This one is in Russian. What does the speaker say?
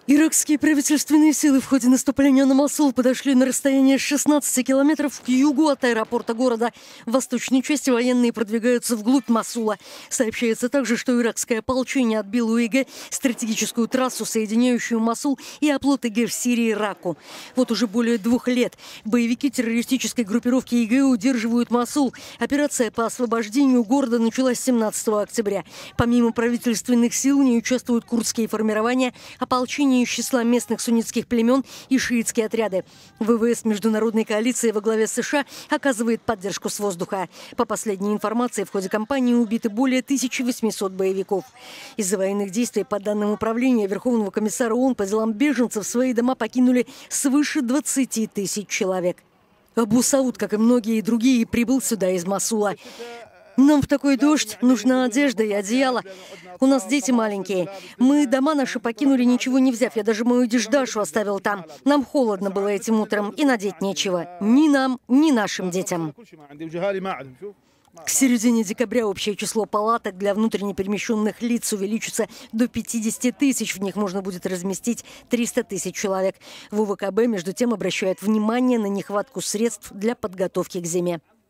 Иракские правительственные силы в ходе наступления на Мосул подошли на расстояние 16 километров к югу от аэропорта города. В восточной части военные продвигаются вглубь Мосула. Сообщается также, что иракское ополчение отбило у ИГ стратегическую трассу, соединяющую Мосул и оплот ИГ в Сирии и Раку. Вот уже более 2 лет боевики террористической группировки ИГ удерживают Мосул. Операция по освобождению города началась 17 октября. Помимо правительственных сил в ней участвуют курдские формирования, ополчение из числа местных суннитских племен и шиитские отряды. ВВС международной коалиции во главе США оказывает поддержку с воздуха. По последней информации, в ходе кампании убиты более 1800 боевиков. Из-за военных действий, по данным Управления Верховного комиссара ООН по делам беженцев, свои дома покинули свыше 20 тысяч человек. Абу Сауд, как и многие другие, прибыл сюда из Мосула. Нам в такой дождь нужна одежда и одеяло. У нас дети маленькие. Мы дома наши покинули, ничего не взяв. Я даже мою деждашу оставил там. Нам холодно было этим утром и надеть нечего. Ни нам, ни нашим детям. К середине декабря общее число палаток для внутренне перемещенных лиц увеличится до 50 тысяч. В них можно будет разместить 300 тысяч человек. ВВКБ, между тем, обращает внимание на нехватку средств для подготовки к зиме.